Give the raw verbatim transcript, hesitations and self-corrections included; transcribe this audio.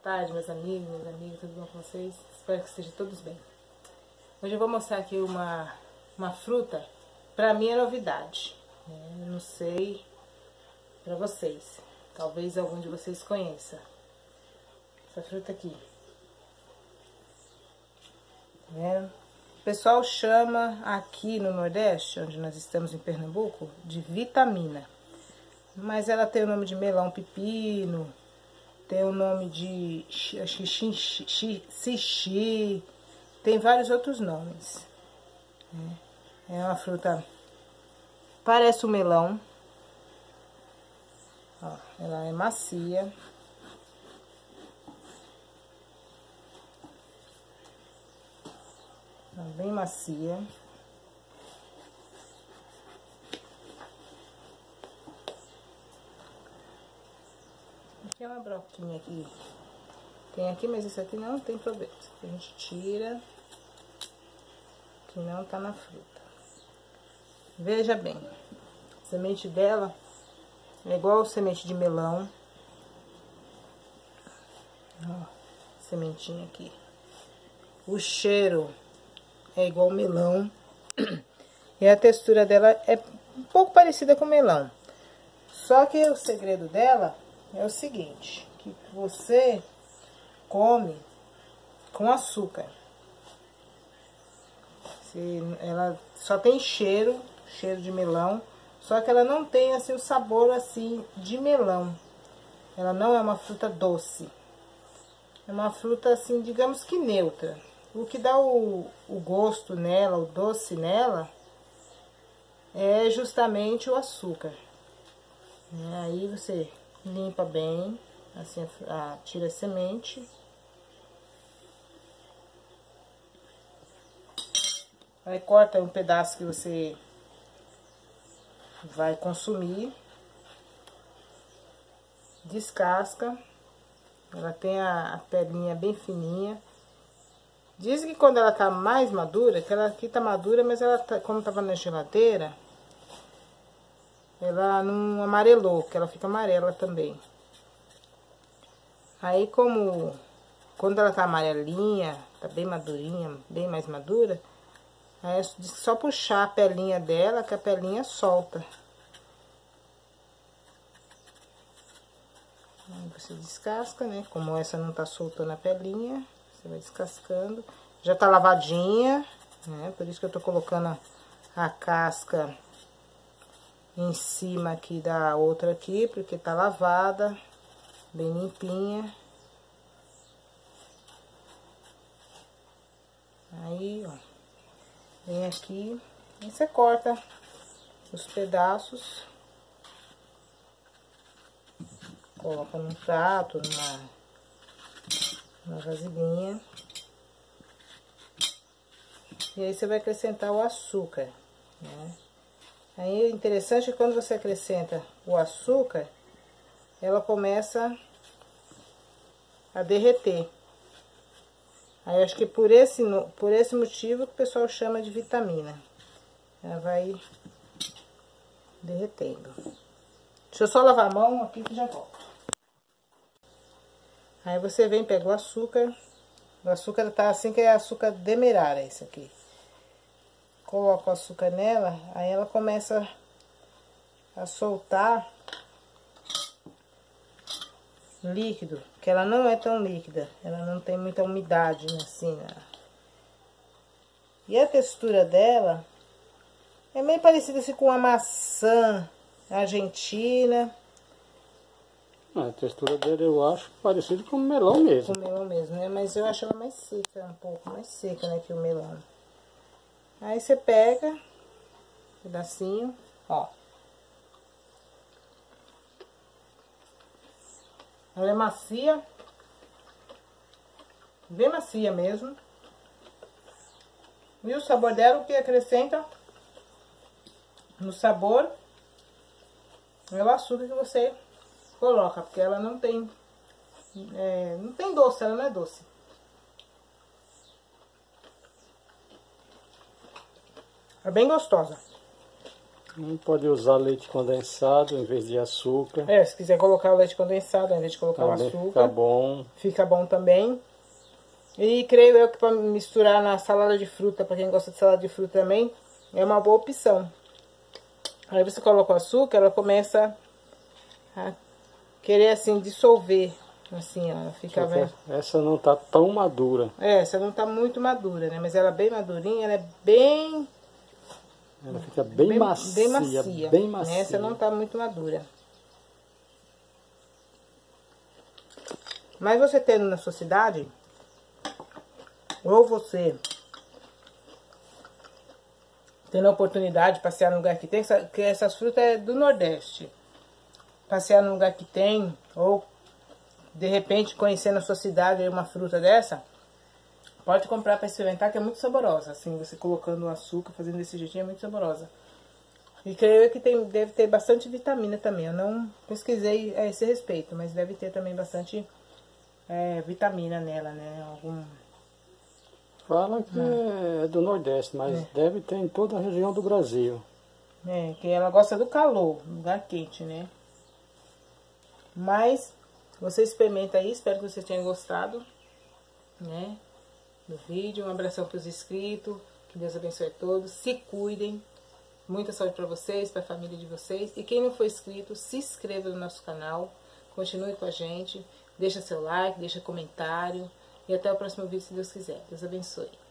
tarde, meus amigos, minhas amigas, tudo bom com vocês? Espero que estejam todos bem. Hoje eu vou mostrar aqui uma, uma fruta, pra mim é novidade, né? Não sei pra vocês, talvez algum de vocês conheça. Essa fruta aqui, né? O pessoal chama aqui no Nordeste, onde nós estamos em Pernambuco, de vitamina. Mas ela tem o nome de melão pepino, tem o nome de xixi, tem vários outros nomes. É uma fruta, parece um melão. Ó, ela é macia. Bem macia. Aqui é uma broquinha aqui. Tem aqui, mas esse aqui não tem problema. A gente tira, que não tá na fruta. Veja bem, a semente dela é igual a semente de melão. Ó, sementinha aqui. O cheiro é igual melão. E a textura dela é um pouco parecida com melão. Só que o segredo dela é o seguinte, que você come com açúcar. Se ela só tem cheiro, cheiro de melão, só que ela não tem assim o sabor assim de melão. Ela não é uma fruta doce. É uma fruta assim, digamos que neutra. O que dá o, o gosto nela, o doce nela, é justamente o açúcar. Aí você limpa bem, assim, a, tira a semente. Aí corta um pedaço que você vai consumir. Descasca. Ela tem a, a pelinha bem fininha. Dizem que quando ela tá mais madura, que ela aqui tá madura, mas ela tá, como tava na geladeira, ela não amarelou, que ela fica amarela também. Aí como, quando ela tá amarelinha, tá bem madurinha, bem mais madura, aí é só puxar a pelinha dela, que a pelinha solta. Aí você descasca, né? Como essa não tá soltando a pelinha, você vai descascando. Já tá lavadinha, né? Por isso que eu tô colocando a, a casca em cima aqui da outra aqui, porque tá lavada, bem limpinha. Aí, ó, vem aqui e você corta os pedaços, coloca num prato, numa, numa vasilhinha. E aí você vai acrescentar o açúcar, né? Aí é interessante que quando você acrescenta o açúcar, ela começa a derreter. Aí acho que por esse, por esse motivo que o pessoal chama de vitamina. Ela vai derretendo. Deixa eu só lavar a mão aqui que já volto. Aí você vem, pega o açúcar. O açúcar tá assim, que é açúcar demerara, esse aqui. Coloca o açúcar nela, aí ela começa a soltar líquido, que ela não é tão líquida, ela não tem muita umidade, né, assim, né? E a textura dela é meio parecida assim com a maçã argentina. A textura dele eu acho parecido com o melão mesmo. Com o melão mesmo, né? Mas eu acho ela mais seca, um pouco mais seca, né, que o melão. Aí você pega um pedacinho, ó. Ela é macia, bem macia mesmo. E o sabor dela, o que acrescenta no sabor é o açúcar que você coloca, porque ela não tem, é, não tem doce, ela não é doce. É bem gostosa. Não pode usar leite condensado em vez de açúcar. É, se quiser colocar o leite condensado ao invés de colocar Também o açúcar. fica bom. Fica bom também. E creio eu que para misturar na salada de fruta, para quem gosta de salada de fruta também, é uma boa opção. Aí você coloca o açúcar, ela começa a querer assim dissolver. Assim, ó, fica bem. Essa não tá tão madura. É, essa não tá muito madura, né? Mas ela é bem madurinha, ela é bem... Ela fica bem, bem macia. Bem macia. Bem macia. Essa não tá muito madura. Mas você tendo na sua cidade, ou você tendo a oportunidade de passear num lugar que tem, que essas frutas é do Nordeste. Passear num lugar que tem, ou de repente conhecer na sua cidade uma fruta dessa, pode comprar para experimentar, que é muito saborosa. Assim, você colocando o açúcar, fazendo desse jeitinho, é muito saborosa. E creio que tem, deve ter bastante vitamina também. Eu não pesquisei a esse respeito, mas deve ter também bastante é, vitamina nela, né? Algum... Fala que hum. é do Nordeste, mas é. deve ter em toda a região do Brasil. É, que ela gosta do calor, lugar quente, né? Mas você experimenta aí, espero que você tenha gostado, né? Do vídeo. Um abração para os inscritos, que Deus abençoe a todos, se cuidem, muita saúde para vocês, para a família de vocês, e quem não for inscrito, se inscreva no nosso canal, continue com a gente, deixa seu like, deixa comentário, e até o próximo vídeo se Deus quiser. Deus abençoe.